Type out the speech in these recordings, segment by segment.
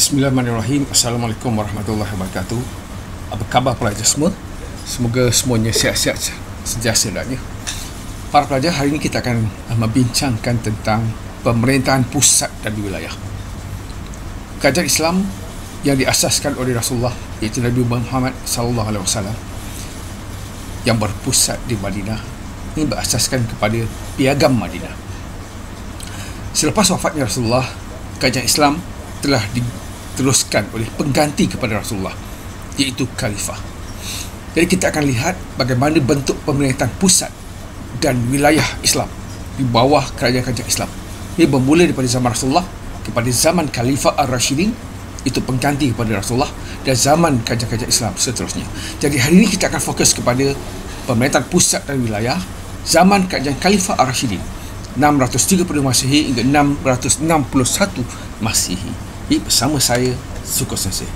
Bismillahirrahmanirrahim. Assalamualaikum warahmatullahi wabarakatuh. Apa khabar pelajar semua? Semoga semuanya sihat-sihat sentiasa adanya. Para pelajar, hari ini kita akan membincangkan tentang pemerintahan pusat dan wilayah. Kerajaan Islam yang diasaskan oleh Rasulullah, iaitu Nabi Muhammad SAW, yang berpusat di Madinah, ini berasaskan kepada Piagam Madinah. Selepas wafatnya Rasulullah, kerajaan Islam telah diteruskan oleh pengganti kepada Rasulullah, iaitu Khalifah. Jadi kita akan lihat bagaimana bentuk pemerintahan pusat dan wilayah Islam di bawah kerajaan-kerajaan Islam. Ini bermula daripada zaman Rasulullah kepada zaman Khalifah Ar-Rashidin, itu pengganti kepada Rasulullah, dan zaman kerajaan-kerajaan Islam seterusnya. Jadi hari ini kita akan fokus kepada pemerintahan pusat dan wilayah zaman kerajaan Khalifah Ar-Rashidin, 630 Masihi hingga 661 Masihi. Bersama saya, Sukur Sensei.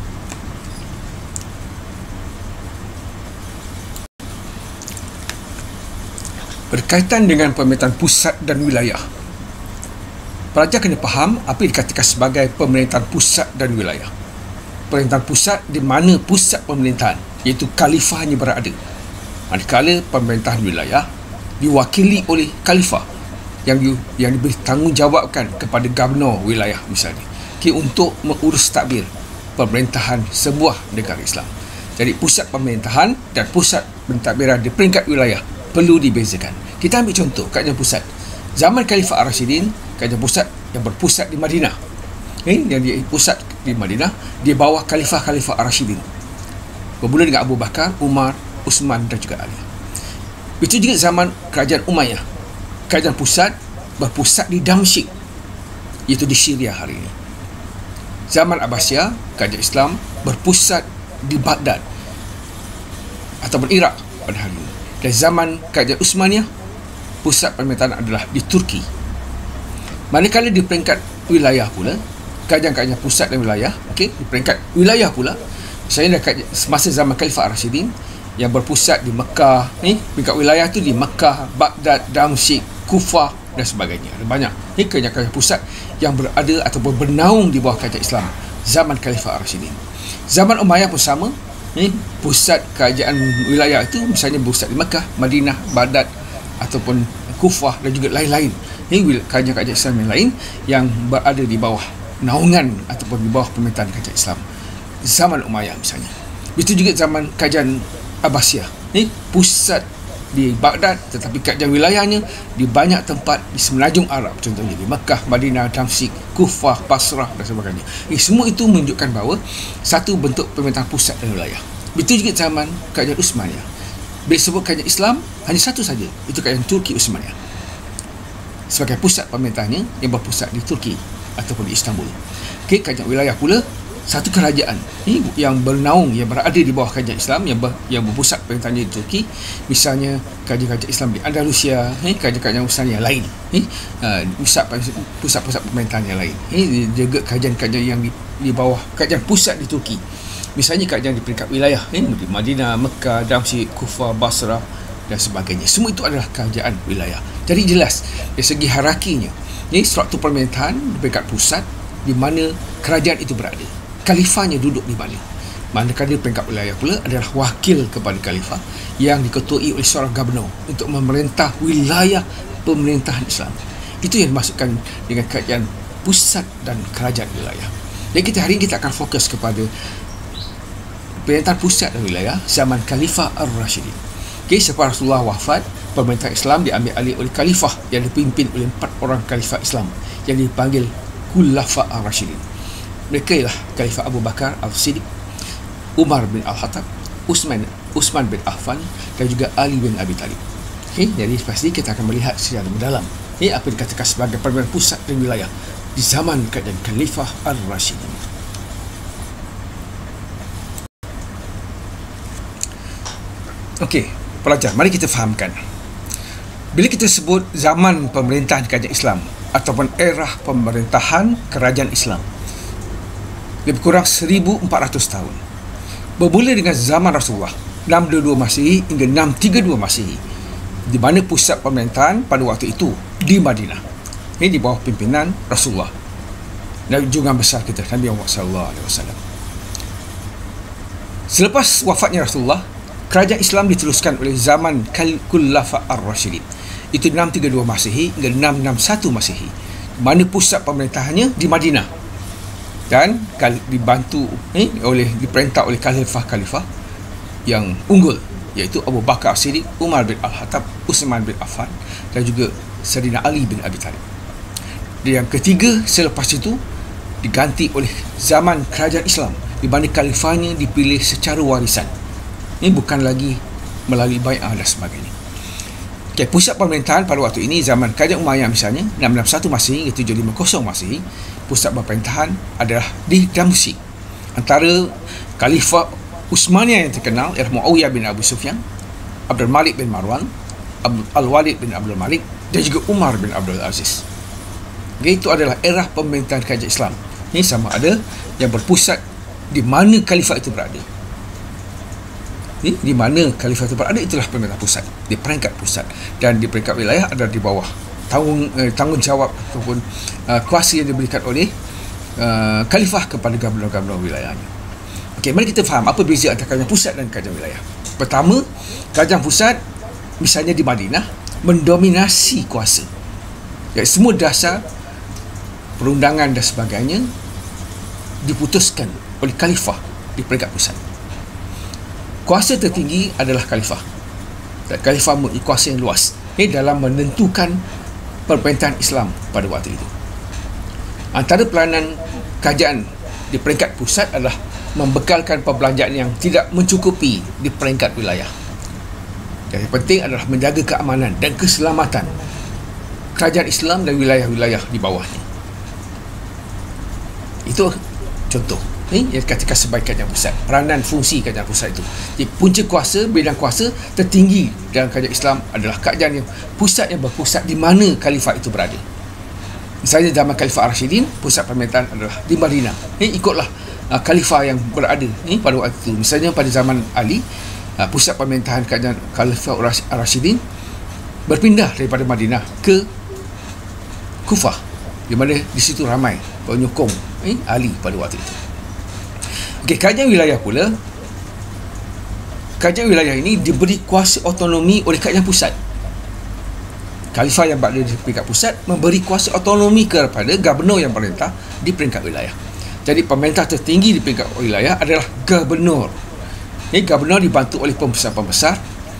Berkaitan dengan pemerintahan pusat dan wilayah, pelajar kena faham apa yang dikatakan sebagai pemerintahan pusat dan wilayah. Pemerintahan pusat di mana pusat pemerintahan, iaitu khalifahnya berada, manakala pemerintahan wilayah diwakili oleh khalifah yang diberi tanggungjawabkan kepada gubernur wilayah misalnya, untuk mengurus tadbir pemerintahan sebuah negara Islam. Jadi pusat pemerintahan dan pusat pentadbiran di peringkat wilayah perlu dibezakan. Kita ambil contoh kerajaan pusat zaman Khalifah Ar-Rashidin, kerajaan pusat yang berpusat di Madinah, yang pusat di Madinah di bawah Khalifah Ar-Rashidin, bermula dengan Abu Bakar, Umar, Uthman dan juga Ali. Itu juga zaman kerajaan Umayyah, kerajaan pusat berpusat di Damsyik, iaitu di Syria hari ini. Zaman Abbasiyah, kerajaan Islam berpusat di Baghdad ataupun Iraq pada hari ini. Dan zaman kerajaan Uthmaniyah, pusat pemerintahan adalah di Turki. Manakala di peringkat wilayah pula, kerajaan-kerajaan pusat dan wilayah, di peringkat wilayah pula, misalnya semasa zaman Khalifah Ar-Rashidin yang berpusat di Mekah, peringkat wilayah tu di Mekah, Baghdad, Damsyik, Kufah dan sebagainya. Ada banyak kerajaan-kerajaan pusat yang berada ataupun bernaung di bawah kerajaan Islam zaman Khalifah Ar-Rashidin. Zaman Umayyah pun sama, pusat kerajaan wilayah itu misalnya pusat di Mekah, Madinah, Baghdad ataupun Kufah dan juga lain-lain. Ini kerajaan-kerajaan Islam yang lain yang berada di bawah naungan ataupun di bawah pemerintahan kerajaan Islam zaman Umayyah misalnya. Itu juga zaman kerajaan Abbasiyah, pusat di Baghdad tetapi kerajaan wilayahnya di banyak tempat di semenanjung Arab, contohnya di Mekah, Madinah, Damsyik, Kufah, Basrah dan sebagainya. Semua itu menunjukkan bahawa satu bentuk pemerintahan pusat dan wilayah. Betul juga zaman kerajaan Uthmaniyah. Bila sebut kerajaan Islam, hanya satu saja, itu kerajaan Turki Uthmaniyah sebagai pusat pemerintahannya yang berpusat di Turki ataupun di Istanbul. Kerajaan wilayah pula satu kerajaan yang bernaung, yang berada di bawah kerajaan Islam yang berpusat pemerintahannya di Turki, misalnya kerajaan-kerajaan Islam di Andalusia, kerajaan-kerajaan Uthmaniyah yang lain, pusat-pusat pemerintahan yang lain, juga kerajaan-kerajaan yang di bawah kerajaan pusat di Turki, misalnya kerajaan di peringkat wilayah, di Madinah, Mekah, Damsyik, Kufah, Basrah dan sebagainya. Semua itu adalah kerajaan wilayah. Jadi jelas dari segi hierarkinya, struktur pemerintahan di peringkat pusat di mana kerajaan itu berada, khalifahnya duduk di mana. Manakala peringkat wilayah pula adalah wakil kepada khalifah yang diketuai oleh seorang gubernur untuk memerintah wilayah pemerintahan Islam. Itu yang dimaksudkan dengan kerajaan pusat dan kerajaan wilayah. Jadi hari ini kita akan fokus kepada pemerintahan pusat dan wilayah zaman Khalifah Ar-Rashidin. Selepas Rasulullah wafat, pemerintahan Islam diambil alih oleh khalifah yang dipimpin oleh 4 orang khalifah Islam yang dipanggil Khulafa Ar-Rashidin. Mereka ialah Khalifah Abu Bakar Al-Siddiq, Umar bin Al-Khattab, Uthman bin Affan dan juga Ali bin Abi Talib. Jadi pasti kita akan melihat secara mendalam apa yang dikatakan sebagai pemerintahan pusat dan wilayah di zaman kerajaan Khalifah Ar-Rashidin. Pelajar, mari kita fahamkan. Bila kita sebut zaman pemerintahan kerajaan Islam ataupun era pemerintahan kerajaan Islam, lebih kurang 1400 tahun, bermula dengan zaman Rasulullah 622 Masihi hingga 632 Masihi, di mana pusat pemerintahan pada waktu itu di Madinah, di bawah pimpinan Rasulullah. junjungan besar kita Nabi Muhammad SAW. Selepas wafatnya Rasulullah, kerajaan Islam diteruskan oleh zaman Khulafa ar-Rasyidin. Itu 632 Masehi hingga 661 Masehi, mana pusat pemerintahannya di Madinah dan dibantu diperintah oleh khalifah yang unggul, iaitu Abu Bakar As-Siddiq, Umar bin Al-Khattab, Utsman bin Affan dan juga Sayyidina Ali bin Abi Thalib. Dan yang ketiga selepas itu diganti oleh zaman kerajaan Islam, di mana khalifahnya dipilih secara warisan. Ini bukan lagi melalui bai'ah dan sebagainya. Pusat pemerintahan pada waktu ini zaman kerajaan Umayyah misalnya 661 Masehi hingga 750 Masehi, pusat pemerintahan adalah di Damsyik. Antara khalifah Utsmaniyah yang terkenal ialah Muawiyah bin Abu Sufyan, Abdul Malik bin Marwan, Al-Walid bin Abdul Malik dan juga Umar bin Abdul Aziz. Itu adalah era pemerintahan kerajaan Islam. Ini sama ada yang berpusat di mana khalifah itu berada. Di mana khalifah itu berada, itulah pemerintahan pusat, di peringkat pusat, dan di peringkat wilayah adalah di bawah tanggungjawab ataupun kuasa yang diberikan oleh khalifah kepada gubernur-gubernur wilayahnya. Okey, mari kita faham apa beza antara kerajaan pusat dan kerajaan wilayah. Pertama, kerajaan pusat misalnya di Madinah mendominasi kuasa. Semua dasar perundangan dan sebagainya diputuskan oleh khalifah di peringkat pusat. Kuasa tertinggi adalah khalifah. Dan khalifah mempunyai kuasa yang luas dalam menentukan pemerintahan Islam pada waktu itu. Antara peranan kerajaan di peringkat pusat adalah membekalkan perbelanjaan yang tidak mencukupi di peringkat wilayah. Yang penting adalah menjaga keamanan dan keselamatan kerajaan Islam dan wilayah-wilayah di bawahnya. Itu contoh yang dikatakan sebagai kerajaan pusat. Peranan fungsi kerajaan pusat itu. Jadi punca kuasa, bidang kuasa tertinggi dalam kerajaan Islam adalah kerajaan yang pusat yang berpusat di mana khalifah itu berada. Misalnya zaman Khalifah Ar-Rasyidin, pusat pemerintahan adalah di Madinah. Ikutlah khalifah yang berada pada waktu itu. Misalnya pada zaman Ali, pusat pemerintahan kerajaan Khalifah Ar-Rasyidin berpindah daripada Madinah ke Kufah, di mana di situ ramai penyokong Ali pada waktu itu. Okey, kerajaan wilayah pula, kerajaan wilayah ini diberi kuasa otonomi oleh kerajaan pusat. Khalifah yang berada di peringkat pusat memberi kuasa otonomi kepada gubernur yang merintah di peringkat wilayah. Jadi pemerintah tertinggi di peringkat wilayah adalah gubernur. Gubernur dibantu oleh pembesar-pembesar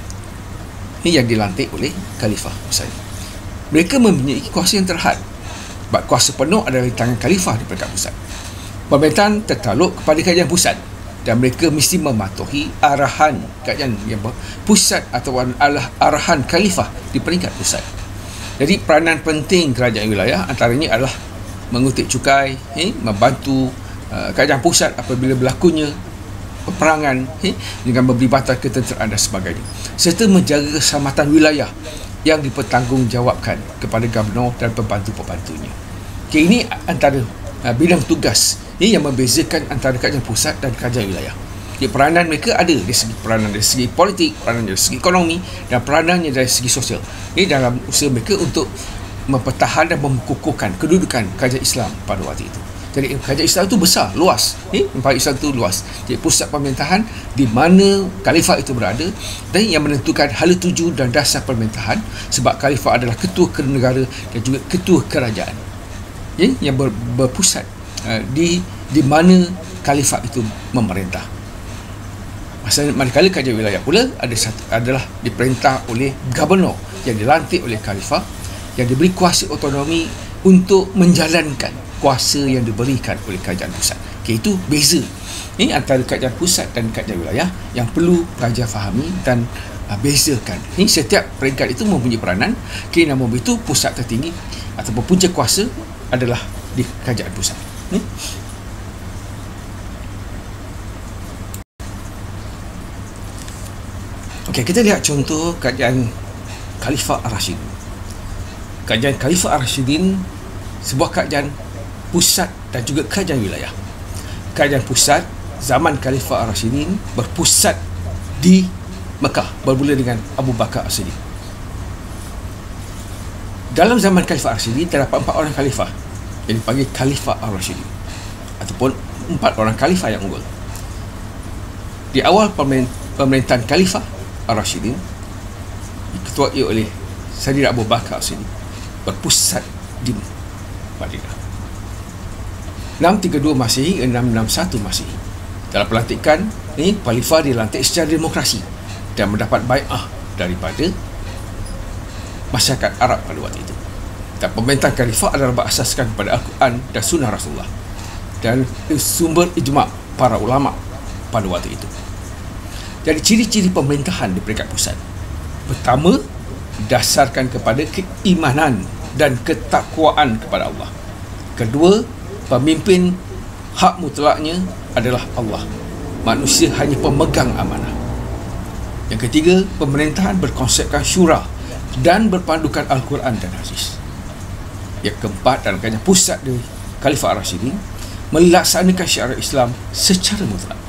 yang dilantik oleh khalifah misalnya. Mereka mempunyai kuasa yang terhad. Sebab kuasa penuh adalah di tangan khalifah di peringkat pusat. Pemerintahan tertaluk kepada kerajaan pusat dan mereka mesti mematuhi arahan kerajaan yang pusat atau arahan khalifah di peringkat pusat. Jadi peranan penting kerajaan wilayah antaranya adalah mengutip cukai, membantu kerajaan pusat apabila berlakunya peperangan dengan memberi bantuan ketenteraan dan sebagainya, serta menjaga keselamatan wilayah yang dipertanggungjawabkan kepada gubernur dan pembantu-pembantunya. Okay, ini antara bidang tugas yang membezakan antara kerajaan pusat dan kerajaan wilayah. Jadi peranan mereka ada dari segi peranan dari segi politik, peranan dari segi ekonomi dan peranannya dari segi sosial. Ini dalam usaha mereka untuk mempertahankan dan mengukuhkan kedudukan kerajaan Islam pada waktu itu. Jadi kerajaan Islam itu besar, luas. Kerajaan Islam itu luas. Jadi pusat pemerintahan di mana khalifah itu berada dan yang menentukan hala tuju dan dasar pemerintahan, sebab khalifah adalah ketua negara dan juga ketua kerajaan. Yang berpusat di mana khalifah itu memerintah. Manakala kerajaan wilayah pula adalah diperintah oleh gubernur yang dilantik oleh khalifah, yang diberi kuasa otonomi untuk menjalankan kuasa yang diberikan oleh kerajaan pusat. Okay, itu beza antara kerajaan pusat dan kerajaan wilayah yang perlu pelajar fahami dan bezakan. Setiap peringkat itu mempunyai peranan. Okay, namun itu pusat tertinggi ataupun punca kuasa adalah di kerajaan pusat. Okey, kita lihat contoh kerajaan Khalifah Ar-Rasyidin. Kerajaan Khalifah Ar-Rasyidin sebuah kerajaan pusat dan juga kerajaan wilayah. Kerajaan pusat zaman Khalifah Ar-Rasyidin berpusat di Mekah, bermula dengan Abu Bakar As-Siddiq. Dalam zaman Khalifah Ar-Rasyidin terdapat 4 orang khalifah. yang dipanggil Khalifah Ar-Rashidin, ataupun 4 orang Khalifah yang unggul. Di awal pemerintahan Khalifah Ar-Rashidin diketuai oleh Sayyidina Abu Bakar As-Siddiq, berpusat di Madinah. 632 Masihi, 661 Masihi. Dalam pelantikan ini, Khalifah dilantik secara demokrasi dan mendapat bai'ah daripada masyarakat Arab pada waktu itu. Dan pemerintahan Khalifah adalah berasaskan kepada Al-Quran dan Sunnah Rasulullah dan sumber ijma' para ulama' pada waktu itu. Jadi ciri-ciri pemerintahan di peringkat pusat: pertama, didasarkan kepada keimanan dan ketakwaan kepada Allah. Kedua, pemimpin hak mutlaknya adalah Allah, manusia hanya pemegang amanah. Yang ketiga, pemerintahan berkonsepkan syura dan berpandukan Al-Quran dan hadis. Yang keempat, dalam kajian pusat di Khalifah Ar-Rashidin, melaksanakan syariat Islam secara mutlak.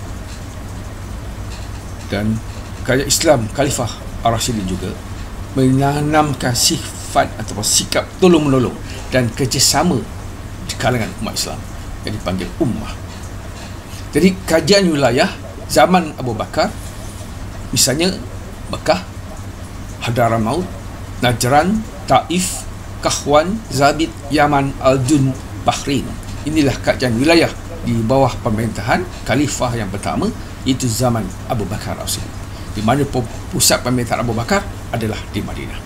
Dan kajian Islam Khalifah Ar-Rashidin juga menanamkan sifat atau sikap tolong-menolong dan kerjasama di kalangan umat Islam yang dipanggil ummah. Jadi kajian wilayah zaman Abu Bakar, misalnya Mekah, Hadramaut, Najran, Taif, Kahwan, Zabid, Yaman, Al-Jun, Bahrain. Inilah kajian wilayah di bawah pemerintahan Khalifah yang pertama, iaitu zaman Abu Bakar As-Siddiq, di mana pusat pemerintahan Abu Bakar adalah di Madinah.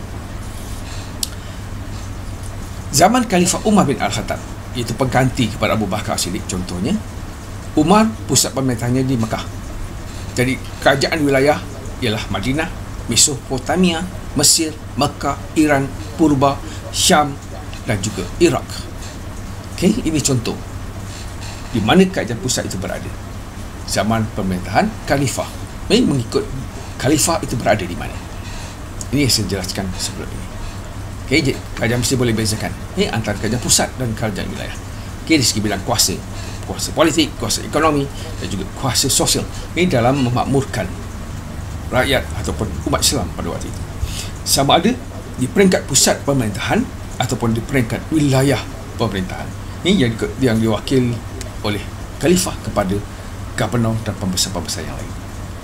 Zaman Khalifah Umar bin Al-Khattab, iaitu pengganti kepada Abu Bakar As-Siddiq, contohnya Umar, pusat pemerintahannya di Mekah. Jadi kerajaan wilayah ialah Madinah, Mesopotamia, Mesir, Mekah, Iran, Purba, Syam dan juga Iraq. Okey, ini contoh di mana kerajaan pusat itu berada. Zaman pemerintahan Khalifah, mengikut Khalifah itu berada di mana. Ini yang saya jelaskan sebelum ini. Okey, jadi kerajaan mesti boleh bezakan antara kerajaan pusat dan kerajaan wilayah. Okey, dari segi bilang kuasa politik, kuasa ekonomi dan juga kuasa sosial, ini dalam memakmurkan rakyat ataupun umat Islam pada waktu itu, sama ada di peringkat pusat pemerintahan ataupun di peringkat wilayah pemerintahan. Ini yang diwakili oleh Khalifah kepada gubernur dan pembesar-pembesar yang lain.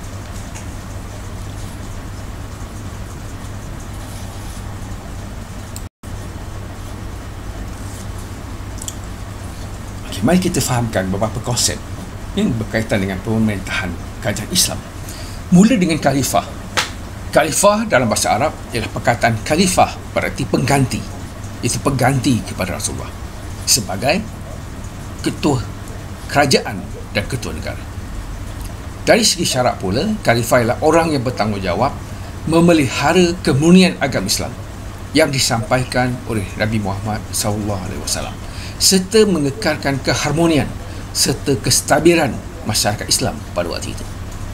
Okay, mari kita fahamkan beberapa konsep yang berkaitan dengan pemerintahan kerajaan Islam. Mula dengan Khalifah. Khalifah dalam bahasa Arab ialah perkataan Khalifah, berarti pengganti. Itu pengganti kepada Rasulullah sebagai ketua kerajaan dan ketua negara. Dari segi syarak pula, Khalifah ialah orang yang bertanggungjawab memelihara kemurnian agama Islam yang disampaikan oleh Nabi Muhammad SAW, serta mengekalkan keharmonian serta kestabilan masyarakat Islam pada waktu itu.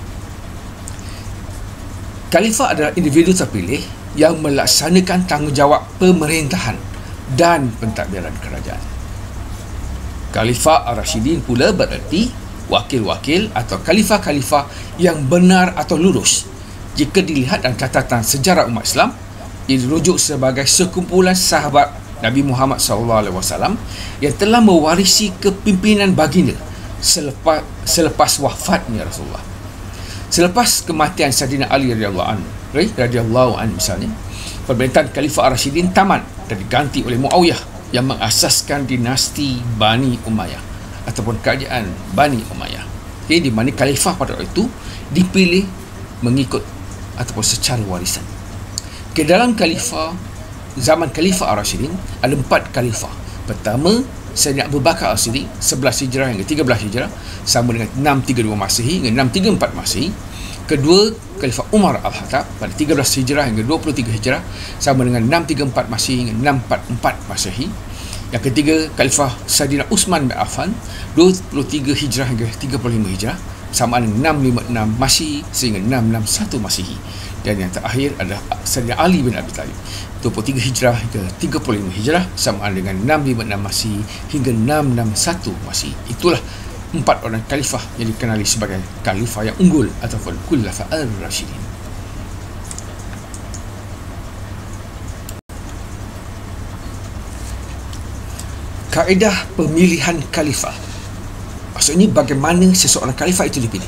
Khalifah adalah individu terpilih yang melaksanakan tanggungjawab pemerintahan dan pentadbiran kerajaan. Khalifah Ar-Rashidin pula bererti wakil-wakil atau khalifah-khalifah yang benar atau lurus. Jika dilihat dalam catatan sejarah umat Islam, ia dirujuk sebagai sekumpulan sahabat Nabi Muhammad SAW yang telah mewarisi kepimpinan baginda selepas wafatnya Rasulullah. Selepas kematian Sayyidina Ali radhiyallahu anhu misalnya, pemerintahan Khalifah Ar-Rashidin tamat dan diganti oleh Muawiyah yang mengasaskan dinasti Bani Umayyah ataupun kerajaan Bani Umayyah. Jadi di mana khalifah pada waktu itu dipilih mengikut ataupun secara warisan. Ke dalam khalifah, zaman Khalifah Ar-Rashidin ada 4 khalifah. Pertama, Sayyidina Abu Bakar As-Siddiq 11 Hijrah hingga 13 Hijrah sama dengan 632 Masihi hingga 634 Masihi. Kedua, Khalifah Umar Al-Khattab pada 13 Hijrah hingga 23 Hijrah sama dengan 634 Masihi hingga 644 Masihi. Yang ketiga, Khalifah Sayyidina Utsman bin Affan 23 Hijrah hingga 35 Hijrah sama dengan 656 Masihi sehingga 661 Masihi. Dan yang terakhir adalah Sayyidina Ali bin Abi Thalib 23 Hijrah hingga 35 Hijrah sama dengan 656 Masihi hingga 661 Masihi. Itulah 4 orang khalifah yang dikenali sebagai khalifah yang unggul ataupun Khulafa Ar-Rashidin. Kaedah pemilihan khalifah, maksudnya bagaimana seseorang khalifah itu dipilih.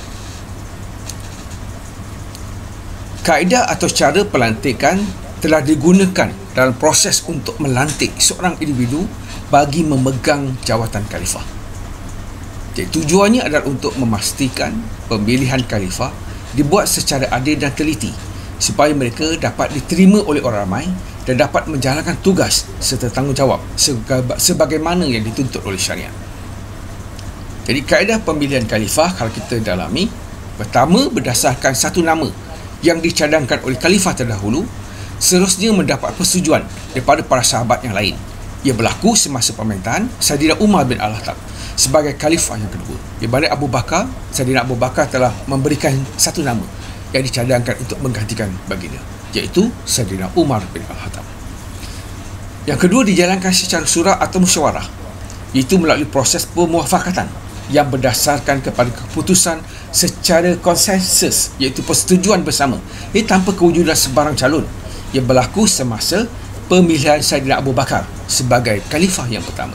Kaedah atau cara pelantikan telah digunakan dalam proses untuk melantik seorang individu bagi memegang jawatan khalifah. Jadi, tujuannya adalah untuk memastikan pemilihan khalifah dibuat secara adil dan teliti supaya mereka dapat diterima oleh orang ramai dan dapat menjalankan tugas serta tanggungjawab sebagaimana yang dituntut oleh syariat. Jadi kaedah pemilihan khalifah kalau kita dalami, pertama berdasarkan satu nama yang dicadangkan oleh khalifah terdahulu, seterusnya mendapat persetujuan daripada para sahabat yang lain. Ia berlaku semasa pemerintahan Saidina Umar bin Al-Khattab sebagai khalifah yang kedua. Di mana Saidina Abu Bakar telah memberikan satu nama yang dicadangkan untuk menggantikan baginda, iaitu Saidina Umar bin Al-Khattab. Yang kedua dijalankan secara surah atau musyawarah, iaitu melalui proses pemuafakatan yang berdasarkan kepada keputusan secara konsensus, iaitu persetujuan bersama. Ini tanpa kewujudan sebarang calon, yang berlaku semasa pemilihan Saidina Abu Bakar sebagai khalifah yang pertama.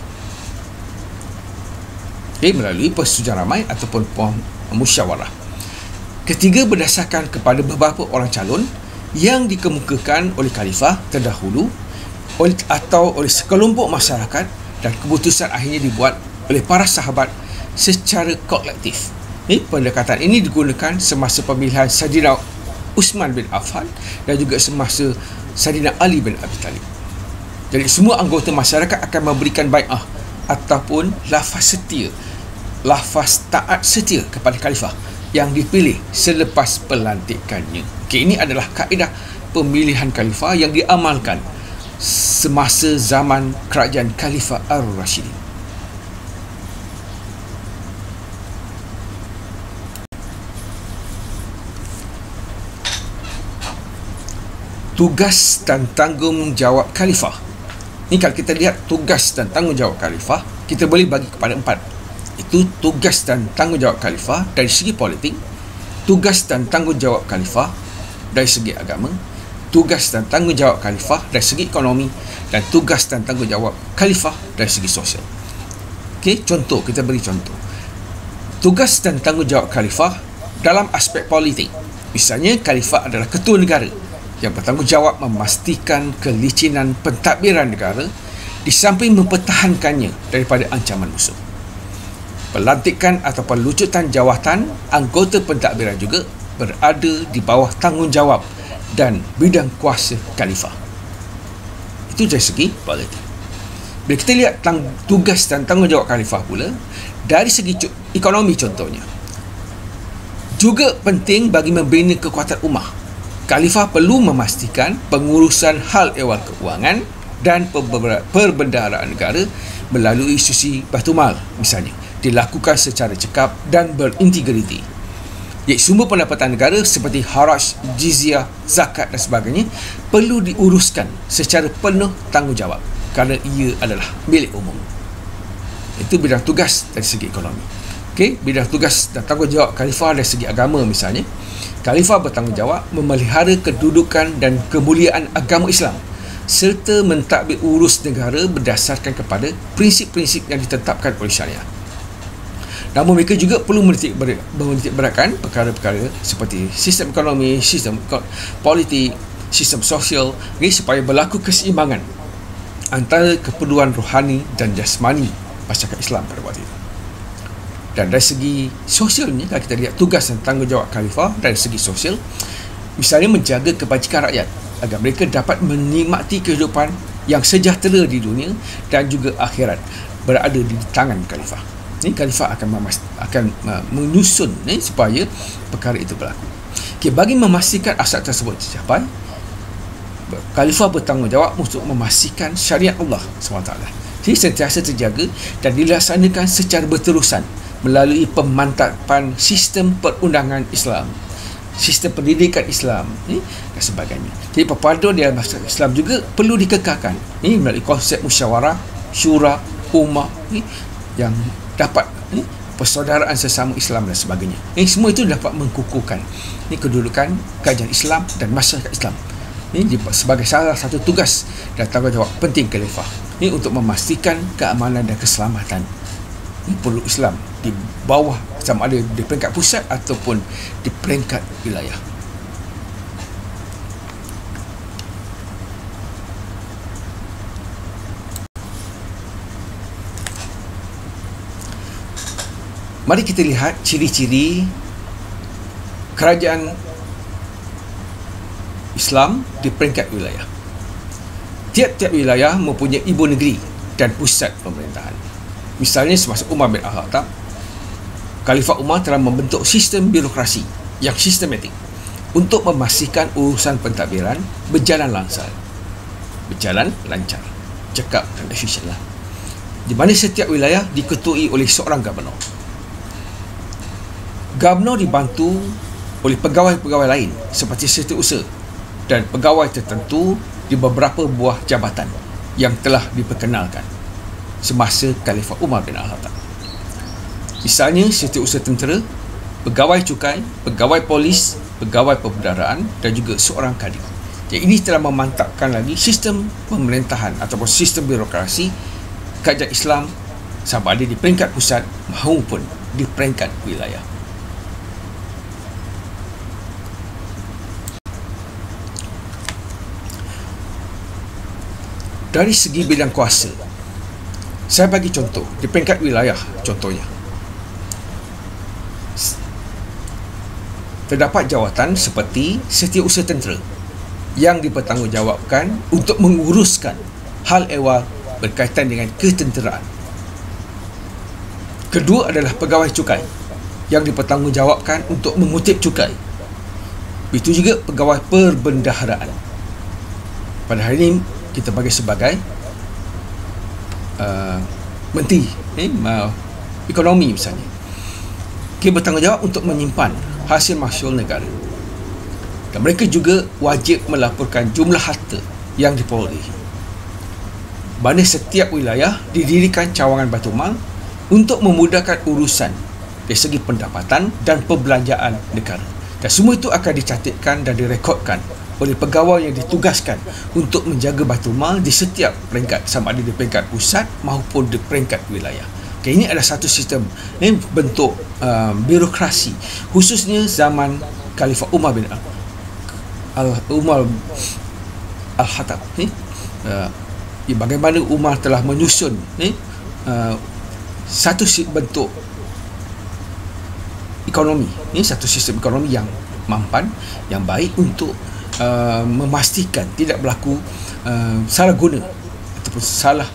Melalui persetujuan ramai ataupun musyawarah. Ketiga, berdasarkan kepada beberapa orang calon yang dikemukakan oleh khalifah terdahulu atau oleh sekelompok masyarakat, dan keputusan akhirnya dibuat oleh para sahabat secara kolektif. Pendekatan ini digunakan semasa pemilihan Saidina Uthman bin Affan dan juga semasa Saidina Ali bin Abi Talib. Jadi semua anggota masyarakat akan memberikan bai'ah ataupun lafaz taat setia kepada khalifah yang dipilih selepas pelantikannya. Ini adalah kaedah pemilihan khalifah yang diamalkan semasa zaman kerajaan Khalifah Ar-Rashidin. Tugas dan tanggungjawab khalifah. Ini kalau kita lihat tugas dan tanggungjawab khalifah, kita boleh bagi kepada 4. Itu tugas dan tanggungjawab khalifah dari segi politik, tugas dan tanggungjawab khalifah dari segi agama, tugas dan tanggungjawab khalifah dari segi ekonomi, dan tugas dan tanggungjawab khalifah dari segi sosial. Contoh, kita beri contoh. Tugas dan tanggungjawab khalifah dalam aspek politik. Misalnya, khalifah adalah ketua negara yang bertanggungjawab memastikan kelicinan pentadbiran negara di samping mempertahankannya daripada ancaman musuh. Pelantikan atau pelucutan jawatan anggota pentadbiran juga berada di bawah tanggungjawab dan bidang kuasa khalifah. Itu dari segi politik. Bila kita lihat tugas dan tanggungjawab khalifah pula dari segi ekonomi, contohnya juga penting bagi membina kekuatan ummah. Khalifah perlu memastikan pengurusan hal ehwal keuangan dan perbendaharaan negara melalui institusi Baitulmal misalnya dilakukan secara cekap dan berintegriti. Sumber pendapatan negara seperti haraj, jizyah, zakat dan sebagainya perlu diuruskan secara penuh tanggungjawab kerana ia adalah milik umum. Itu bidang tugas dari segi ekonomi. Bidang tugas dan tanggungjawab khalifah dari segi agama misalnya, khalifah bertanggungjawab memelihara kedudukan dan kemuliaan agama Islam serta mentadbir urus negara berdasarkan kepada prinsip-prinsip yang ditetapkan oleh syariah. Namun mereka juga perlu menitikberatkan perkara-perkara seperti sistem ekonomi, sistem politik, sistem sosial, supaya berlaku keseimbangan antara keperluan rohani dan jasmani masyarakat Islam pada waktu itu. Dan dari segi sosialnya, kalau kita lihat tugas dan tanggungjawab khalifah dari segi sosial, misalnya menjaga kebajikan rakyat agar mereka dapat menikmati kehidupan yang sejahtera di dunia dan juga akhirat berada di tangan khalifah. Khalifah akan menyusun supaya perkara itu berlaku. Bagi memastikan asas tersebut tercapai, khalifah bertanggungjawab untuk memastikan syariat Allah SWT sentiasa terjaga dan dilaksanakan secara berterusan melalui pemantapan sistem perundangan Islam, sistem pendidikan Islam dan sebagainya. Jadi perpaduan di dalam masyarakat Islam juga perlu dikekalkan melalui konsep musyawarah, syura, ummah yang dapat persaudaraan sesama Islam dan sebagainya. Semua itu dapat mengkukuhkan kedudukan kajian Islam dan masyarakat Islam Ini sebagai salah satu tugas dan tanggungjawab penting khalifah. Ini untuk memastikan keamanan dan keselamatan. Ini perlu Islam di bawah, sama ada di peringkat pusat ataupun di peringkat wilayah. Mari kita lihat ciri-ciri kerajaan Islam di peringkat wilayah. Tiap-tiap wilayah mempunyai ibu negeri dan pusat pemerintahan. Misalnya semasa Umar bin Al-Khattab, Khalifah Umar telah membentuk sistem birokrasi yang sistematik untuk memastikan urusan pentadbiran berjalan lancar, cekap dan efisien lah. Di mana setiap wilayah diketuai oleh seorang gubernur. Gubernur dibantu oleh pegawai-pegawai lain seperti setiausaha dan pegawai tertentu di beberapa buah jabatan yang telah diperkenalkan semasa Khalifah Umar bin Al-Khattab. Misalnya setiausaha tentera, pegawai cukai, pegawai polis, pegawai perbendaharaan dan juga seorang kadhi. Jadi ini telah memantapkan lagi sistem pemerintahan ataupun sistem birokrasi kerajaan Islam sama ada di peringkat pusat maupun di peringkat wilayah. Dari segi bidang kuasa, saya bagi contoh di peringkat wilayah. Contohnya, terdapat jawatan seperti setiausaha tentera yang dipertanggungjawabkan untuk menguruskan hal ehwal berkaitan dengan ketenteraan. Kedua adalah pegawai cukai yang dipertanggungjawabkan untuk mengutip cukai. Itu juga pegawai perbendaharaan. Pada hari ini kita bagi sebagai menteri ekonomi misalnya. Dia bertanggungjawab untuk menyimpan hasil mahsul negara. Dan mereka juga wajib melaporkan jumlah harta yang diperolehi. Mana setiap wilayah didirikan cawangan Baitulmal untuk memudahkan urusan dari segi pendapatan dan perbelanjaan negara. Dan semua itu akan dicatatkan dan direkodkan oleh pegawai yang ditugaskan untuk menjaga Baitulmal di setiap peringkat, sama ada di peringkat pusat maupun di peringkat wilayah. Okay, ini adalah satu sistem bentuk birokrasi, khususnya zaman Khalifah Umar bin Al-Khattab. Bagaimana Umar telah menyusun satu bentuk ekonomi, satu sistem ekonomi yang mampan, yang baik untuk memastikan tidak berlaku salah guna ataupun salah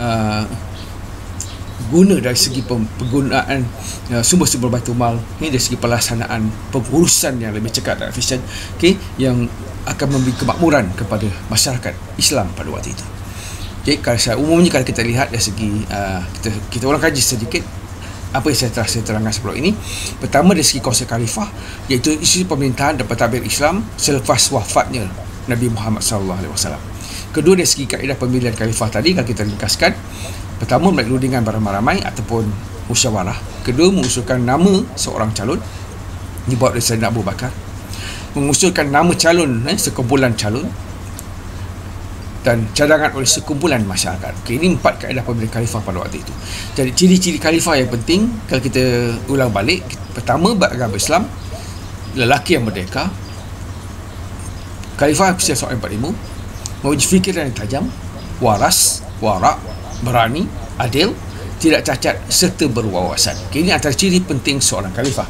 guna dari segi penggunaan sumber-sumber Baitulmal, dari segi pelaksanaan pengurusan yang lebih cepat dan efisien, yang akan memberi kemakmuran kepada masyarakat Islam pada waktu itu. Jadi umumnya kalau kita lihat dari segi kita ulang kaji sedikit apa yang saya telah terangkan sebelum ini. Pertama, dari segi konsep khalifah, iaitu isu pemerintahan dan pentadbiran Islam selepas wafatnya Nabi Muhammad SAW. Kedua, dari segi kaedah pemilihan khalifah tadi, kalau kita ringkaskan, pertama, melalui dengan beramai-ramai ataupun musyawarah. Kedua, mengusulkan nama seorang calon dibuat oleh Sayyidina Abu Bakar, mengusulkan nama calon, sekumpulan calon, dan cadangan oleh sekumpulan masyarakat. Ini 4 kaedah pemilihan khalifah pada waktu itu. Jadi ciri-ciri khalifah yang penting kalau kita ulang balik, pertama, beragama Islam, lelaki yang merdeka, khalifah usia 45, mempunyai fikiran yang tajam, waras, warak, berani, adil, tidak cacat serta berwawasan. Ini antara ciri penting seorang khalifah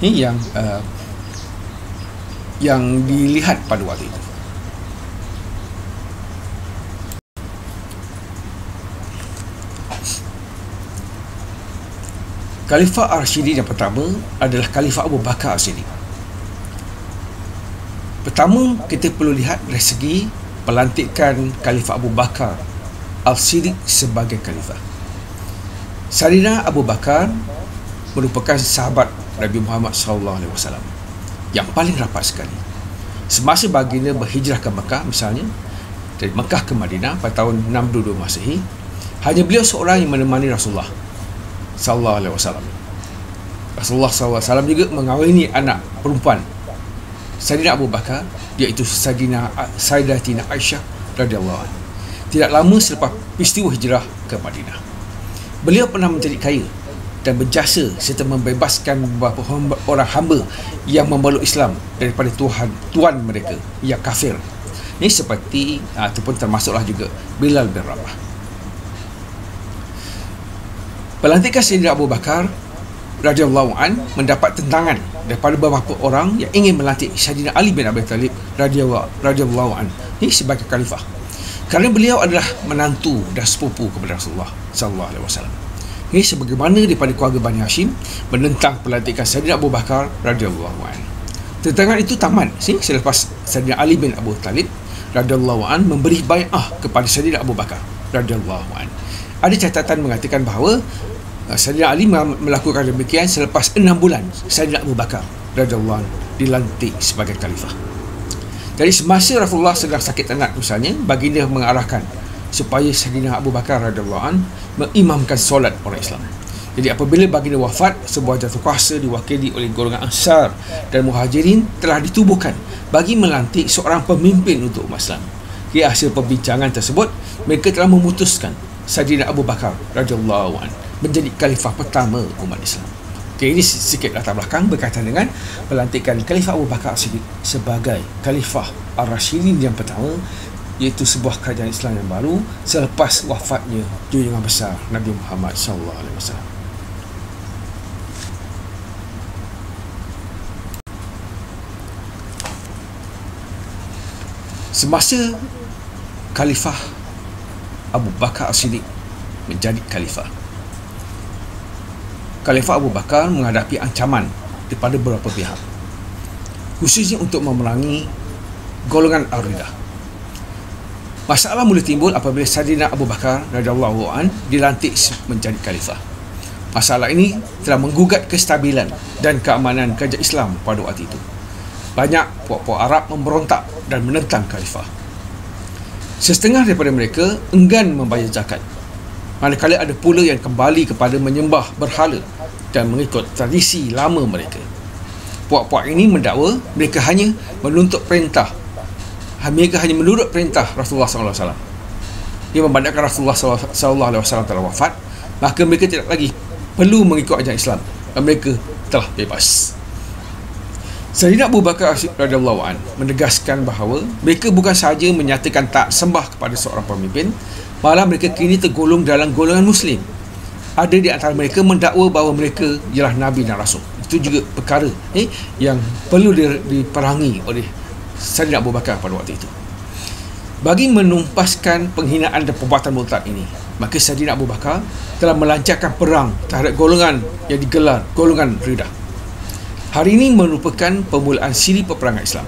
yang dilihat pada waktu itu. Khalifah Ar-Rasyidi yang pertama adalah Khalifah Abu Bakar Ar-Rasyidi. Pertama, kita perlu lihat dari segi pelantikan Khalifah Abu Bakar Al-Siddiq sebagai khalifah. Sayyidina Abu Bakar merupakan sahabat Nabi Muhammad SAW yang paling rapat sekali. Semasa baginda berhijrah ke Mekah, misalnya dari Mekah ke Madinah pada tahun 622 Masehi, hanya beliau seorang yang menemani Rasulullah SAW. Rasulullah SAW juga mengawini anak perempuan Sayyidina Abu Bakar, iaitu Sayyidatina Aisyah radhiyallahu anha. Tidak lama selepas peristiwa hijrah ke Madinah, beliau pernah menjadi kaya dan berjasa serta membebaskan beberapa orang hamba yang memeluk Islam daripada tuan mereka yang kafir. Ini seperti ataupun termasuklah juga Bilal bin Rabah. Pelantikan Sayyidina Abu Bakar radhiyallahu an mendapat tentangan daripada beberapa orang yang ingin melantik Sayyidina Ali bin Abi Talib radhiyallahu an ini sebagai khalifah, kerana beliau adalah menantu dan sepupu kepada Rasulullah sallallahu alaihi wasallam. Ini sebagaimana daripada keluarga Bani Hashim menentang pelantikan Sayyidina Abu Bakar radhiyallahu an. Tentangan itu tamat selepas Sayyidina Ali bin Abi Talib radhiyallahu an memberi bai'ah kepada Sayyidina Abu Bakar radhiyallahu an. Ada catatan mengatakan bahawa Sayyidina Ali melakukan demikian selepas 6 bulan Sayyidina Abu Bakar radhiyallahu anhu dilantik sebagai khalifah. Jadi semasa Rasulullah sedang sakit tenat misalnya, baginda mengarahkan supaya Sayyidina Abu Bakar radhiyallahu anhu mengimamkan solat orang Islam. Jadi apabila baginda wafat, sebuah jatuh kuasa diwakili oleh golongan Ansar dan Muhajirin telah ditubuhkan bagi melantik seorang pemimpin untuk umat Islam. Di hasil perbincangan tersebut, mereka telah memutuskan Sayyidina Abu Bakar radhiyallahu anhu menjadi khalifah pertama umat Islam. Okey, ini sikit latar belakang berkaitan dengan pelantikan Khalifah Abu Bakar As-Siddiq sebagai Khalifah Ar-Rasyidin yang pertama, iaitu sebuah kerajaan Islam yang baru selepas wafatnya junjungan besar Nabi Muhammad sallallahu alaihi wasallam. Semasa Khalifah Abu Bakar As-Siddiq menjadi khalifah, Khalifah Abu Bakar menghadapi ancaman daripada beberapa pihak, khususnya untuk memerangi golongan Ar-Ridah. Masalah mula timbul apabila Sayyidina Abu Bakar radhiyallahu an dilantik menjadi khalifah. Masalah ini telah menggugat kestabilan dan keamanan kerajaan Islam pada waktu itu. Banyak puak-puak Arab memberontak dan menentang khalifah. Setengah daripada mereka enggan membayar zakat, manakala ada pula yang kembali kepada menyembah berhala dan mengikut tradisi lama mereka. Puak-puak ini mendakwa mereka hanya menuntut perintah, mereka hanya menurut perintah Rasulullah SAW. Ia memandangkan Rasulullah SAW telah wafat, maka mereka tidak lagi perlu mengikut ajaran Islam dan mereka telah bebas. Sayyidina Abu Bakar radhiyallahu an menegaskan bahawa mereka bukan sahaja menyatakan tak sembah kepada seorang pemimpin, malah mereka kini tergolong dalam golongan Muslim. Ada di antara mereka mendakwa bahawa mereka ialah Nabi dan Rasul. Itu juga perkara yang perlu diperangi oleh Sayyidina Abu Bakar pada waktu itu. Bagi menumpaskan penghinaan dan perbuatan murtad ini, maka Sayyidina Abu Bakar telah melancarkan perang terhadap golongan yang digelar golongan Ridah. Hari ini merupakan permulaan siri peperangan Islam.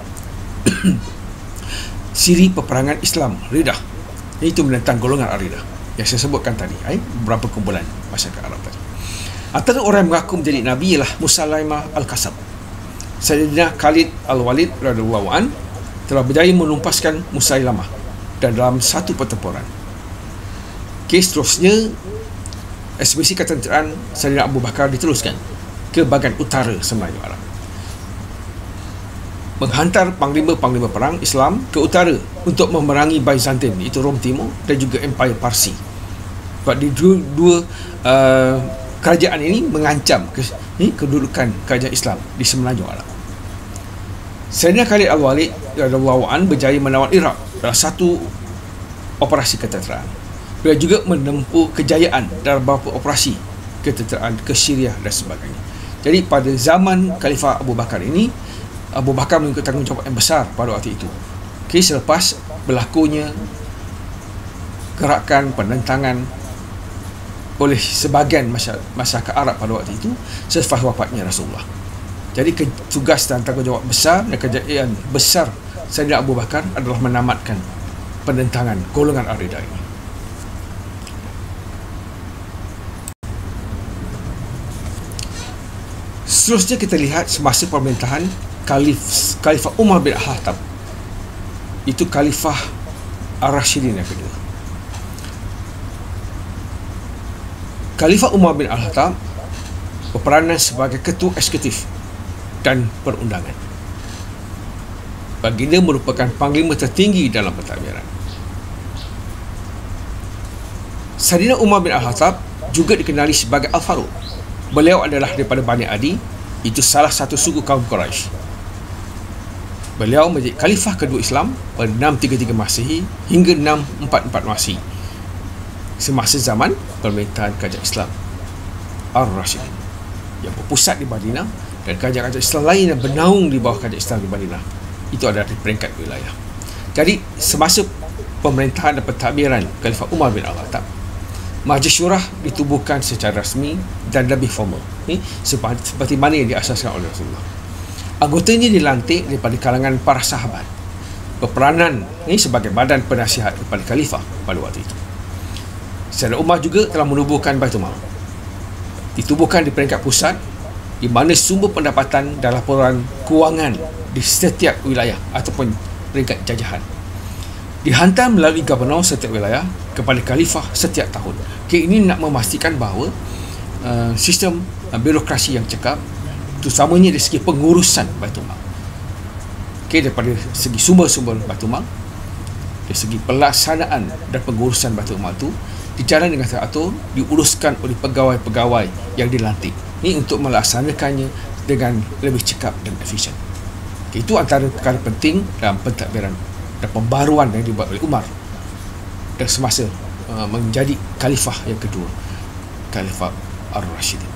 Siri peperangan Islam Ridah, iaitu menentang golongan Ar-Ridah yang saya sebutkan tadi, beberapa kumpulan masyarakat Arab tadi. Antara orang yang mengaku menjadi Nabi ialah Musailamah Al-Kadzdzab. Sayyidina Khalid Al-Walid radhiyallahu an telah berjaya menumpaskan Musailamah dan dalam satu pertempuran. Kes seterusnya, ekspedisi ketenteraan Sayyidina Abu Bakar diteruskan ke bahagian utara Semenanjung Arab, menghantar panglima-panglima perang Islam ke utara untuk memerangi Byzantin, iaitu Rom Timur, dan juga Empire Parsi. Sebab di dua kerajaan ini mengancam kedudukan kerajaan Islam di Semenanjung Arab. Sayyidina Khalid Al-Walid radhiyallahu an berjaya menawan Iraq dalam satu operasi ketenteraan. Beliau juga menempuh kejayaan dalam beberapa operasi ketenteraan ke Syria dan sebagainya. Jadi pada zaman Khalifah Abu Bakar ini, Abu Bakar memiliki tanggungjawab yang besar pada waktu itu. Selepas berlakunya gerakan penentangan oleh sebahagian masyarakat Arab pada waktu itu selepas wafatnya Rasulullah. Jadi tugas dan tanggungjawab besar dan kejayaan besar Sayyidina Abu Bakar adalah menamatkan penentangan golongan Ar-Ridah ini. Seterusnya kita lihat semasa pemerintahan Khalifah Umar bin Al-Khattab, itu Khalifah Ar-Rasyidin yang kedua. Khalifah Umar bin Al-Khattab berperanan sebagai ketua eksekutif dan perundangan. Baginda merupakan panglima tertinggi dalam pentadbiran. Saidina Umar bin Al-Khattab juga dikenali sebagai Al-Faruq. Beliau adalah daripada Bani Adi, itu salah satu suku kaum Quraisy. Beliau menjadi khalifah kedua Islam pada 633 Masihi hingga 644 Masihi, semasa zaman pemerintahan Kerajaan Islam Ar-Rasyidin yang berpusat di Madinah, dan kerajaan-kerajaan Islam lain yang bernaung di bawah kerajaan Islam di Madinah itu adalah di peringkat wilayah. Jadi semasa pemerintahan dan pentadbiran Khalifah Umar bin Al-Khattab, Majlis Syurah ditubuhkan secara rasmi dan lebih formal, seperti mana yang diasaskan oleh Rasulullah. Anggotanya dilantik daripada kalangan para sahabat, berperanan sebagai badan penasihat kepada Khalifah pada waktu itu. Saidina Umar juga telah menubuhkan Baitul Mal, ditubuhkan di peringkat pusat, di mana sumber pendapatan dan laporan kewangan di setiap wilayah ataupun peringkat jajahan dihantar melalui gubernur setiap wilayah kepada Khalifah setiap tahun. Ini nak memastikan bahawa sistem birokrasi yang cekap, terutamanya dari segi pengurusan Baitul Mal, daripada segi sumber-sumber Baitul Mal, dari segi pelaksanaan dan pengurusan Baitul Mal itu dijalankan dengan teratur, diuruskan oleh pegawai-pegawai yang dilantik untuk melaksanakannya dengan lebih cekap dan efisien. Itu antara perkara penting dalam pentadbiran dan pembaruan yang dibuat oleh Umar dan semasa menjadi khalifah yang kedua, Khalifah Ar-Rasyidin.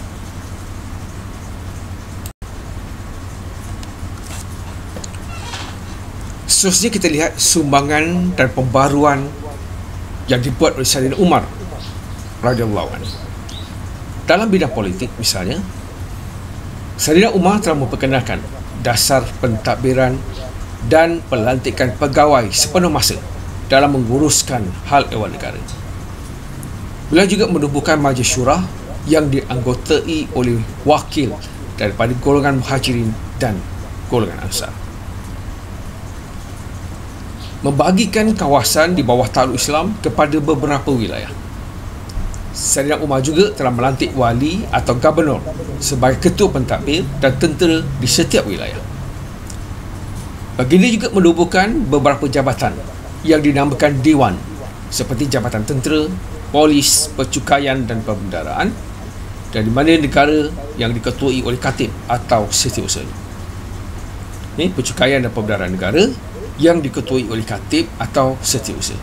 Seterusnya kita lihat sumbangan dan pembaruan yang dibuat oleh Saidina Umar radhiyallahu anhu. Dalam bidang politik misalnya, Saidina Umar telah memperkenalkan dasar pentadbiran dan pelantikan pegawai sepenuh masa dalam menguruskan hal ehwal negara. Beliau juga menubuhkan Majlis Syurah yang dianggotai oleh wakil daripada golongan Muhajirin dan golongan Ansar. Membagikan kawasan di bawah takluk Islam kepada beberapa wilayah. Saidina Umar juga telah melantik wali atau gubernur sebagai ketua pentadbir dan tentera di setiap wilayah. Baginda juga menubuhkan beberapa jabatan yang dinamakan Dewan, seperti Jabatan Tentera, Polis, Percukaian dan Perbendaraan, dan di mana negara yang diketuai oleh Katib atau Setiausaha. Percukaian dan Perbendaraan negara yang diketuai oleh Katib atau Setiausaha.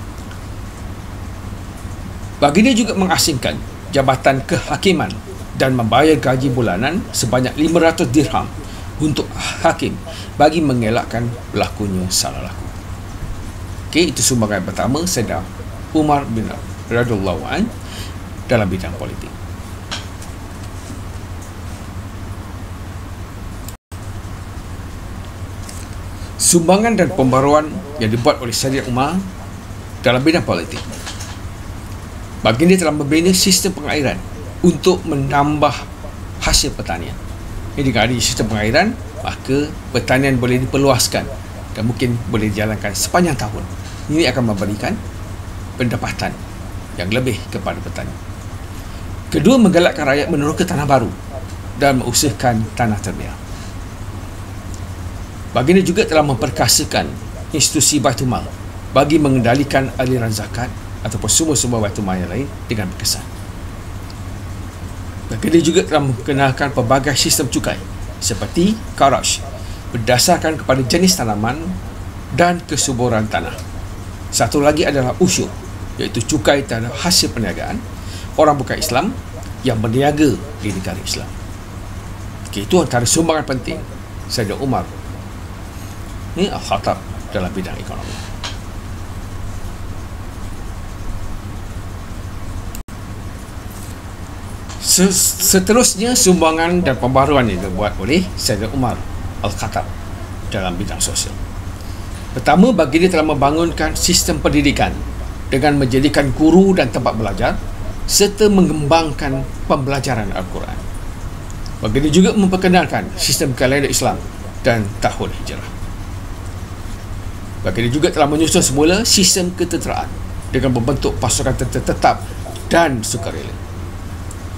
Baginda juga mengasingkan Jabatan Kehakiman dan membayar gaji bulanan sebanyak 500 dirham untuk hakim bagi mengelakkan berlakunya salah laku. Itu sumbangan pertama Saidina Umar bin radhiyallahu anhu dalam bidang politik. Sumbangan dan pembaruan yang dibuat oleh Saidina Umar dalam bidang politik. Baginda telah membina sistem pengairan untuk menambah hasil pertanian. Dengan adanya sistem pengairan, maka pertanian boleh diperluaskan dan mungkin boleh dijalankan sepanjang tahun. Ini akan memberikan pendapatan yang lebih kepada petani. Kedua, menggalakkan rakyat meneroka tanah baru dan mengusahakan tanah terbiar. Baginda juga telah memperkasakan institusi Baitul Mal bagi mengendalikan aliran zakat ataupun sumber-sumber Baitul Mal yang lain dengan berkesan. Baginda juga telah memperkenalkan pelbagai sistem cukai seperti Kharaj berdasarkan kepada jenis tanaman dan kesuburan tanah. Satu lagi adalah usyur, iaitu cukai terhadap hasil perniagaan orang bukan Islam yang berniaga di negara Islam. Itu antara sumbangan penting Saidina Umar Al-Khattab dalam bidang ekonomi. Seterusnya, sumbangan dan pembaruan yang dibuat oleh Saidina Umar Al-Khattab dalam bidang sosial. Pertama, baginda telah membangunkan sistem pendidikan dengan menjadikan guru dan tempat belajar serta mengembangkan pembelajaran Al-Quran. Baginda juga memperkenalkan sistem kalender Islam dan tahun hijrah. Baginda juga telah menyusun semula sistem ketenteraan dengan membentuk pasukan tentera tetap dan sukarela.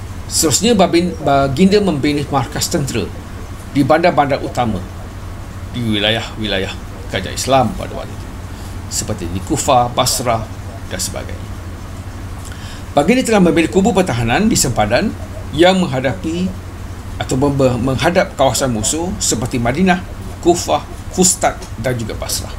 Seterusnya, baginda membina markas tentera di bandar-bandar utama di wilayah-wilayah kerajaan Islam pada waktu itu, seperti di Kufah, Basrah dan sebagainya. Baginda telah membela kubu pertahanan di sempadan yang menghadapi atau menghadap kawasan musuh seperti Madinah, Kufah, Fustat dan juga Basrah.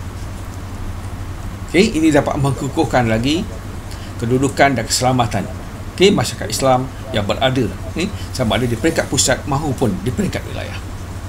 Ini dapat mengukuhkan lagi kedudukan dan keselamatan masyarakat Islam yang berada sama ada di peringkat pusat maupun di peringkat wilayah.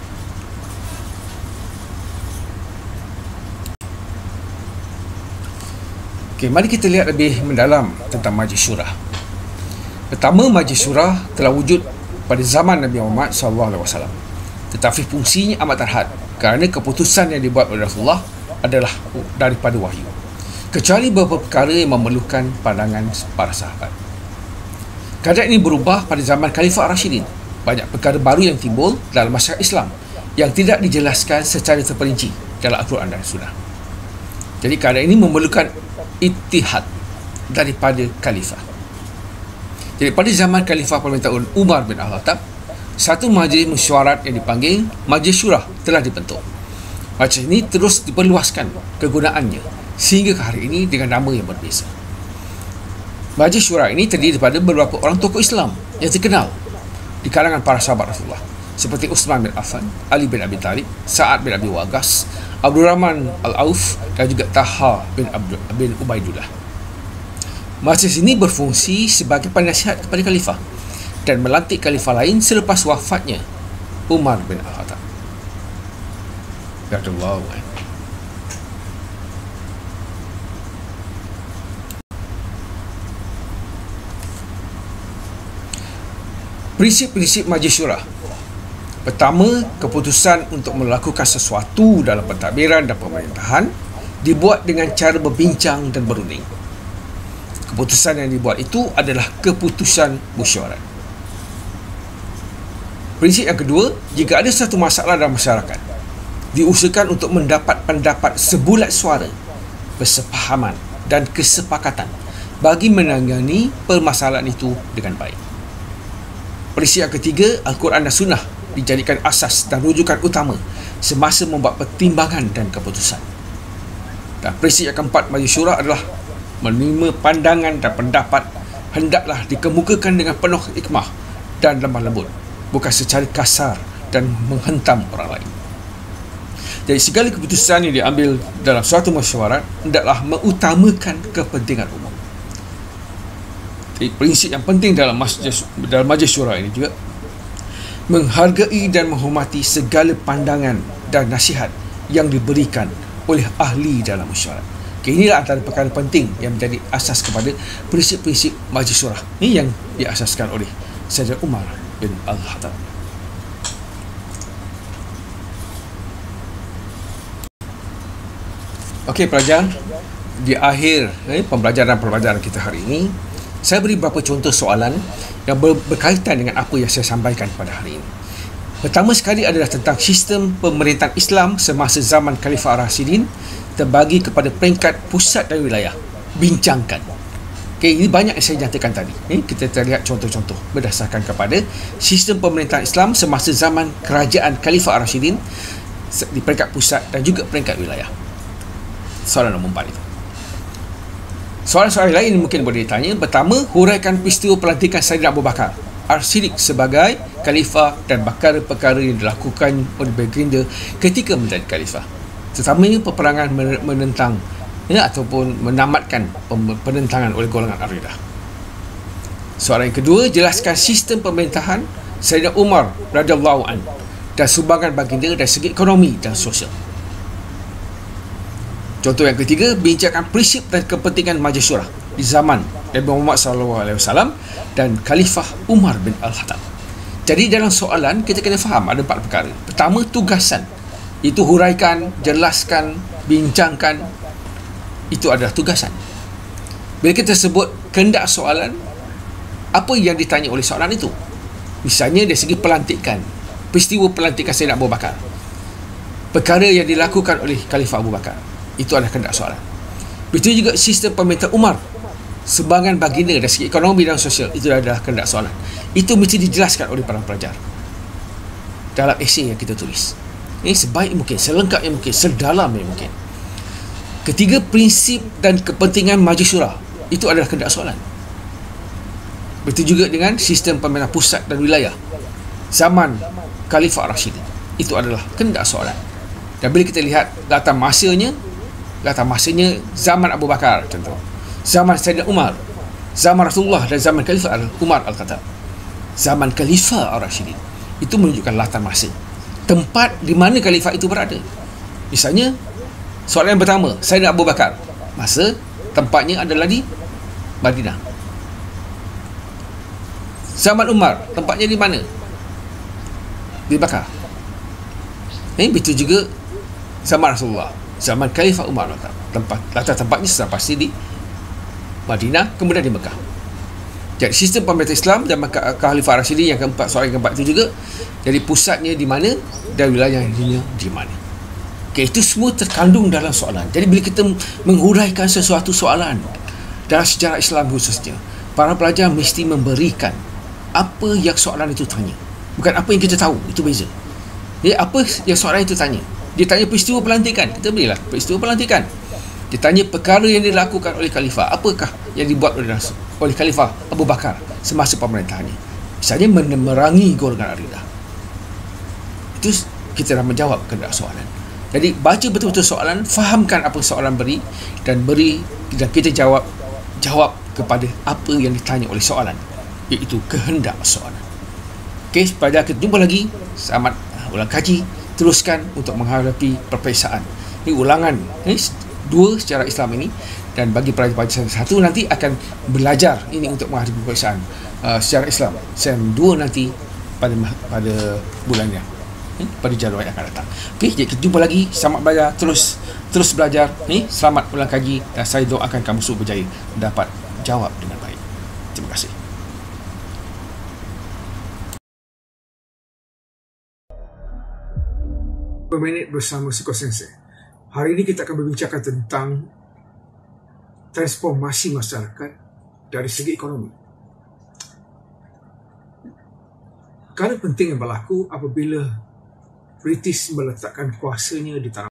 Mari kita lihat lebih mendalam tentang Majlis Syura. Pertama, Majlis Syura telah wujud pada zaman Nabi Muhammad SAW, tetapi fungsinya amat terhad kerana keputusan yang dibuat oleh Rasulullah adalah daripada wahyu, kecuali beberapa perkara yang memerlukan pandangan para sahabat. Keadaan ini berubah pada zaman Khalifah Rashidin. Banyak perkara baru yang timbul dalam masyarakat Islam yang tidak dijelaskan secara terperinci dalam Al-Quran dan Sunnah. Jadi keadaan ini memerlukan ittihad daripada Khalifah. Jadi pada zaman Khalifah pemerintahan Umar bin Al-Khattab, satu majlis mesyuarat yang dipanggil Majlis Syura telah dibentuk. Majlis ini terus diperluaskan kegunaannya sehingga ke hari ini dengan nama yang berbeza. Majlis Syura ini terdiri daripada beberapa orang tokoh Islam yang terkenal di kalangan para sahabat Rasulullah, seperti Uthman bin Affan, Ali bin Abi Talib, Sa'ad bin Abi Waqqas, Abdul Rahman Al-Auf dan juga Talha bin Ubaidullah. Majlis ini berfungsi sebagai penasihat kepada Khalifah dan melantik Khalifah lain selepas wafatnya Umar bin Al-Khattab. Radhiyallahu anhu. Prinsip-prinsip Majlis Syura. Pertama, keputusan untuk melakukan sesuatu dalam pentadbiran dan pemerintahan dibuat dengan cara berbincang dan berunding. Keputusan yang dibuat itu adalah keputusan musyawarah. Prinsip yang kedua, jika ada satu masalah dalam masyarakat, diusahakan untuk mendapat pendapat sebulat suara, bersepahaman dan kesepakatan bagi menangani permasalahan itu dengan baik. Prinsip yang ketiga, Al-Quran dan Sunnah dijadikan asas dan rujukan utama semasa membuat pertimbangan dan keputusan. Dan prinsip yang keempat Majlis Syura adalah menerima pandangan dan pendapat hendaklah dikemukakan dengan penuh hikmah dan lemah lembut, bukan secara kasar dan menghentam orang lain. Jadi segala keputusan yang diambil dalam suatu mesyuarat hendaklah mengutamakan kepentingan umum. Jadi prinsip yang penting dalam Majlis Syura ini juga menghargai dan menghormati segala pandangan dan nasihat yang diberikan oleh ahli dalam mesyuarat. Inilah antara perkara penting yang menjadi asas kepada prinsip-prinsip Majlis Syura ini yang diasaskan oleh Sayyidina Umar bin Al-Khattab. Okey pelajar, di akhir pembelajaran kita hari ini, saya beri beberapa contoh soalan yang berkaitan dengan apa yang saya sampaikan pada hari ini. Pertama sekali adalah tentang sistem pemerintahan Islam semasa zaman Khalifah Rashidin terbagi kepada peringkat pusat dan wilayah. Bincangkan. Ini banyak yang saya nyatakan tadi. Kita lihat contoh-contoh berdasarkan kepada sistem pemerintahan Islam semasa zaman kerajaan Khalifah Rashidin di peringkat pusat dan juga peringkat wilayah. Soalan nombor 4 itu. Soalan-soalan lain mungkin boleh ditanya. Pertama, huraikan peristiwa pelantikan Sayyidina Abu Bakar As-Siddiq sebagai Khalifah dan perkara-perkara yang dilakukan oleh baginda ketika menjadi Khalifah, terutamanya peperangan menentang ataupun menamatkan penentangan oleh golongan Ar-Ridah. Soalan yang kedua, jelaskan sistem pemerintahan Sayyidina Umar radhiyallahu anhu dan sumbangan baginda dari segi ekonomi dan sosial. Contoh yang ketiga, bincangkan prinsip dan kepentingan Majlis Syura di zaman Nabi Muhammad SAW dan Khalifah Umar bin Al-Khattab. Jadi dalam soalan kita kena faham ada 4 perkara. Pertama, tugasan. Itu huraikan, jelaskan, bincangkan. Itu adalah tugasan. Bila kita sebut kehendak soalan, apa yang ditanya oleh soalan itu? Misalnya dari segi pelantikan, peristiwa pelantikan Sayyidina Abu Bakar, perkara yang dilakukan oleh Khalifah Abu Bakar, itu adalah kehendak soalan. Begitu juga sistem pemerintahan Umar, sumbangan baginda dari segi ekonomi dan sosial, itu adalah kehendak soalan. Itu mesti dijelaskan oleh para pelajar dalam esei yang kita tulis. sebaik mungkin, selengkap yang mungkin, sedalam yang mungkin. Ketiga, prinsip dan kepentingan majlis syura itu adalah kehendak soalan. Begitu juga dengan sistem pemerintahan pusat dan wilayah zaman Khalifah Rashidin, itu adalah kehendak soalan. Dan bila kita lihat latar masanya zaman Abu Bakar, contoh, zaman Sayyidina Umar, zaman Rasulullah dan zaman Khalifah Umar Al-Khattab, zaman Khalifah Ar-Rashidin, itu menunjukkan latar masa, tempat di mana Khalifah itu berada. Misalnya, soalan yang pertama, Sayyidina Abu Bakar, masa tempatnya adalah di Madinah. Zaman Umar, tempatnya di mana? Di Bakar. Begitu juga zaman Rasulullah, zaman Khalifah Umar, latar tempatnya sudah pasti di Madinah, kemudian di Mekah. Jadi sistem pemerintah Islam dan Khalifah Rashidin yang keempat, soalan yang keempat itu juga, jadi pusatnya di mana dan wilayahnya di mana. Itu semua terkandung dalam soalan. Jadi bila kita menghuraikan sesuatu soalan dalam sejarah Islam khususnya, para pelajar mesti memberikan apa yang soalan itu tanya, bukan apa yang kita tahu. Itu beza. Jadi apa yang soalan itu tanya, dia tanya peristiwa pelantikan, kita berilah peristiwa pelantikan. Dia tanya perkara yang dilakukan oleh Khalifah, apakah yang dibuat oleh Khalifah Abu Bakar semasa pemerintahannya, misalnya memerangi golongan Aridah. Itu kita dah menjawab kehendak soalan. Jadi baca betul-betul soalan, fahamkan apa soalan beri, dan kita jawab kepada apa yang ditanya oleh soalan, iaitu kehendak soalan. Okey, pada kita jumpa lagi. Selamat ulang kaji, teruskan untuk menghadapi peperiksaan. Ini ulangan 2 secara Islam ini, dan bagi pelajar satu nanti akan belajar ini untuk menghadapi peperiksaan secara Islam SEM 2 nanti pada bulannya, pada jadual yang akan datang. Okey, jadi kita jumpa lagi. Selamat belajar, terus belajar. Selamat ulang kaji, dan saya doakan kamu semua berjaya dapat jawab dengan baik. Terima kasih. Berminit bersama Siko Sensei. Hari ini kita akan berbincangkan tentang transformasi masyarakat dari segi ekonomi. Perkara penting yang berlaku apabila British meletakkan kuasanya di tanah